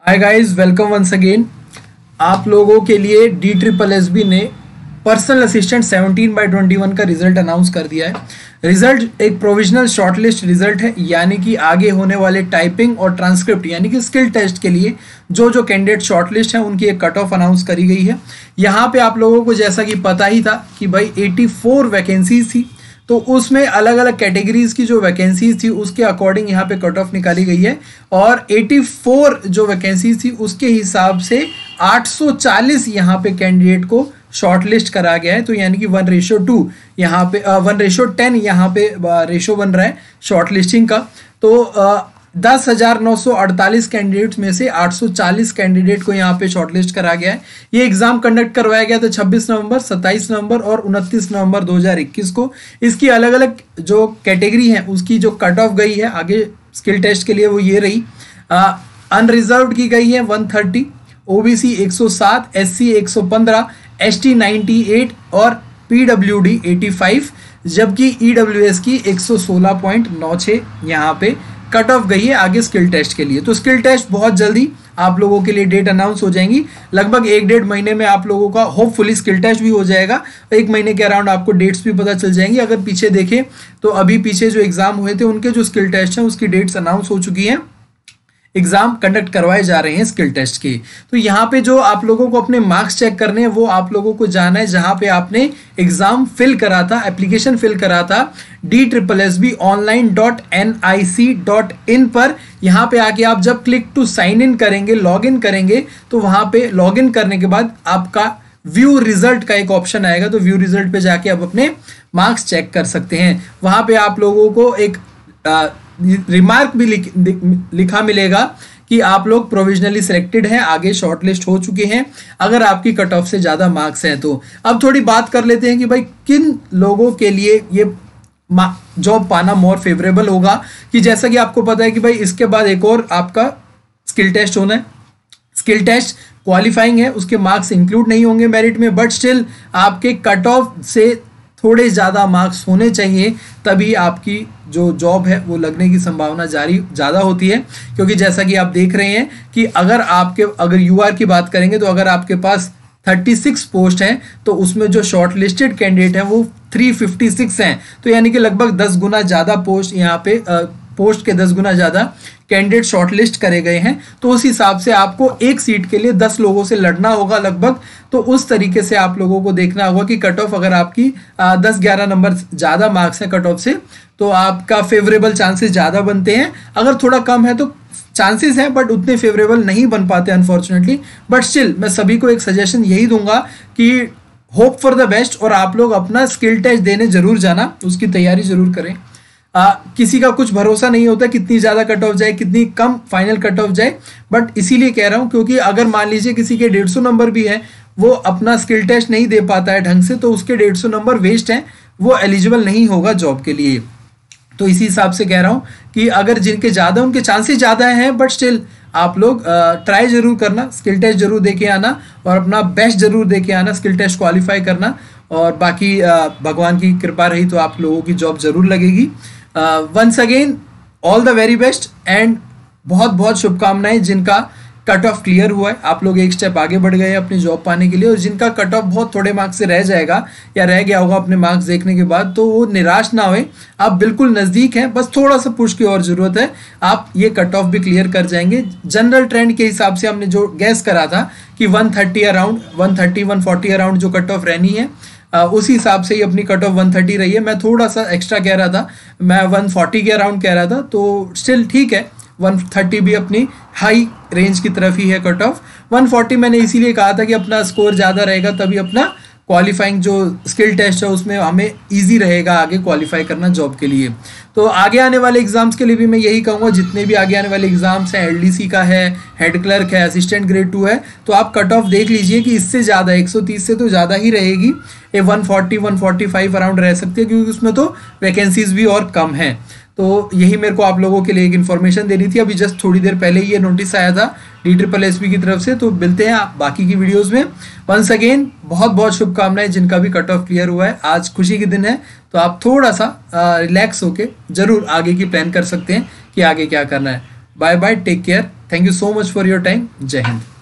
हाय guys, welcome once again. आप लोगों के लिए DSSB ने पर्सनल असिस्टेंट 17/21 का रिजल्ट अनाउंस कर दिया है। रिजल्ट एक प्रोविजनल शॉर्टलिस्ट रिजल्ट है, यानी कि आगे होने वाले टाइपिंग और ट्रांसक्रिप्ट यानी कि स्किल टेस्ट के लिए जो कैंडिडेट शॉर्टलिस्ट हैं उनकी एक कट ऑफ अनाउंस करी गई है। यहाँ पे आप लोगों को जैसा कि पता ही था कि भाई 84 वैकेंसीज थी, तो उसमें अलग अलग कैटेगरीज की जो वैकेंसीज थी उसके अकॉर्डिंग यहाँ पे कट ऑफ निकाली गई है। और 84 जो वैकेंसीज थी उसके हिसाब से 840 यहाँ पे कैंडिडेट को शॉर्टलिस्ट करा गया है। तो यानी कि 1:2 यहाँ पे 1:10 यहाँ पे रेशो बन रहा है शॉर्टलिस्टिंग का। तो 10,948 कैंडिडेट्स में से 840 कैंडिडेट को यहाँ पे शॉर्टलिस्ट करा गया है। ये एग्जाम कंडक्ट करवाया गया था 26 नवंबर, 27 नवंबर और 29 नवंबर 2021 को। इसकी अलग अलग जो कैटेगरी है उसकी जो कट ऑफ गई है आगे स्किल टेस्ट के लिए वो ये रही। अनरिजर्व की गई है 130, OBC 107, SC 115, ST 98 और PWD 85, जबकि EWS की 116.96 यहाँ पे कट ऑफ गई है आगे स्किल टेस्ट के लिए। तो स्किल टेस्ट बहुत जल्दी आप लोगों के लिए डेट अनाउंस हो जाएंगी। लगभग 1-1.5 महीने में आप लोगों का होपफुली स्किल टेस्ट भी हो जाएगा। 1 महीने के अराउंड आपको डेट्स भी पता चल जाएंगी। अगर पीछे देखें तो अभी पीछे जो एग्जाम हुए थे उनके जो स्किल टेस्ट हैं उसकी डेट्स अनाउंस हो चुकी हैं। एग्जाम कंडक्ट करवाए जा रहे हैं स्किल टेस्ट के। तो यहाँ पे जो आप लोगों को अपने मार्क्स चेक करने हैं वो आप लोगों को जाना है जहाँ पे आपने एग्जाम फिल करा था, एप्लीकेशन फिल करा था DSSBonline.nic.in पर। यहाँ पे आके आप जब क्लिक टू साइन इन करेंगे, लॉग इन करेंगे, तो वहाँ पे लॉग इन करने के बाद आपका व्यू रिजल्ट का एक ऑप्शन आएगा। तो व्यू रिजल्ट पे जाके आप अपने मार्क्स चेक कर सकते हैं। वहाँ पे आप लोगों को एक रिमार्क भी लिखा मिलेगा कि आप लोग प्रोविजनली सिलेक्टेड हैं, आगे शॉर्टलिस्ट हो चुके हैं अगर आपकी कट ऑफ से ज़्यादा मार्क्स हैं तो। अब थोड़ी बात कर लेते हैं कि भाई किन लोगों के लिए ये जॉब पाना मोर फेवरेबल होगा। कि जैसा कि आपको पता है कि भाई इसके बाद एक और आपका स्किल टेस्ट होना है। स्किल टेस्ट क्वालिफाइंग है, उसके मार्क्स इंक्लूड नहीं होंगे मेरिट में, बट स्टिल आपके कट ऑफ से थोड़े ज़्यादा मार्क्स होने चाहिए, तभी आपकी जो जॉब है वो लगने की संभावना ज़्यादा होती है। क्योंकि जैसा कि आप देख रहे हैं कि अगर UR की बात करेंगे तो अगर आपके पास 36 पोस्ट हैं तो उसमें जो शॉर्ट लिस्टेड कैंडिडेट हैं वो 356 हैं। तो यानी कि लगभग 10 गुना ज़्यादा पोस्ट यहाँ पे पोस्ट के 10 गुना ज़्यादा कैंडिडेट शॉर्टलिस्ट करे गए हैं। तो उस हिसाब से आपको एक सीट के लिए 10 लोगों से लड़ना होगा लगभग। तो उस तरीके से आप लोगों को देखना होगा कि कट ऑफ अगर आपकी 10-11 नंबर ज़्यादा मार्क्स हैं कट ऑफ से तो आपका फेवरेबल चांसेस ज़्यादा बनते हैं। अगर थोड़ा कम है तो चांसेस हैं बट उतने फेवरेबल नहीं बन पाते अनफॉर्चुनेटली। बट स्टिल मैं सभी को एक सजेशन यही दूंगा कि होप फॉर द बेस्ट और आप लोग अपना स्किल टेस्ट देने जरूर जाना, उसकी तैयारी जरूर करें। किसी का कुछ भरोसा नहीं होता कितनी ज़्यादा कट ऑफ जाए, कितनी कम फाइनल कट ऑफ जाए। बट इसीलिए कह रहा हूँ क्योंकि अगर मान लीजिए किसी के 150 नंबर भी हैं, वो अपना स्किल टेस्ट नहीं दे पाता है ढंग से, तो उसके 150 नंबर वेस्ट हैं, वो एलिजिबल नहीं होगा जॉब के लिए। तो इसी हिसाब से कह रहा हूँ कि अगर जिनके ज़्यादा उनके चांसेस ज़्यादा हैं, बट स्टिल आप लोग ट्राई जरूर करना, स्किल टेस्ट जरूर दे के आना और अपना बेस्ट जरूर दे के आना, स्किल टेस्ट क्वालिफाई करना। और बाकी भगवान की कृपा रही तो आप लोगों की जॉब जरूर लगेगी। Once again all the very best and बहुत बहुत शुभकामनाएं जिनका कट ऑफ क्लियर हुआ है। आप लोग एक स्टेप आगे बढ़ गए हैं अपनी जॉब पाने के लिए। और जिनका कट ऑफ बहुत थोड़े मार्क्स से रह जाएगा या रह गया होगा अपने मार्क्स देखने के बाद, तो वो निराश ना होए, आप बिल्कुल नज़दीक हैं, बस थोड़ा सा पुश की और ज़रूरत है, आप ये कट ऑफ भी क्लियर कर जाएंगे। जनरल ट्रेंड के हिसाब से हमने जो गैस करा था कि 130 अराउंड 140 अराउंड जो कट ऑफ रहनी है, उसी हिसाब से ही अपनी कट ऑफ 130 रही है। मैं थोड़ा सा एक्स्ट्रा कह रहा था, मैं 140 के अराउंड कह रहा था, तो स्टिल ठीक है। 130 भी अपनी हाई रेंज की तरफ ही है कट ऑफ। 140 मैंने इसीलिए कहा था कि अपना स्कोर ज़्यादा रहेगा तभी अपना क्वालिफाइंग जो स्किल टेस्ट है उसमें हमें इजी रहेगा आगे क्वालिफाई करना जॉब के लिए। तो आगे आने वाले एग्जाम्स के लिए भी मैं यही कहूँगा, जितने भी आगे आने वाले एग्जाम्स हैं, LDC का है, हेड क्लर्क है, असिस्टेंट ग्रेड 2 है, तो आप कट ऑफ देख लीजिए कि इससे ज़्यादा 130 से तो ज़्यादा ही रहेगी। ये 140-145 अराउंड रह सकती है क्योंकि उसमें तो वैकेंसीज भी और कम हैं। तो यही मेरे को आप लोगों के लिए एक इन्फॉर्मेशन देनी थी। अभी जस्ट थोड़ी देर पहले ये नोटिस आया था DSSB की तरफ से। तो मिलते हैं बाकी की वीडियोस में। वंस अगेन बहुत बहुत शुभकामनाएं जिनका भी कट ऑफ क्लियर हुआ है। आज खुशी के दिन है तो आप थोड़ा सा रिलैक्स होके जरूर आगे की प्लान कर सकते हैं कि आगे क्या करना है। Bye bye, take care. Thank you so much for your time. जय हिंद।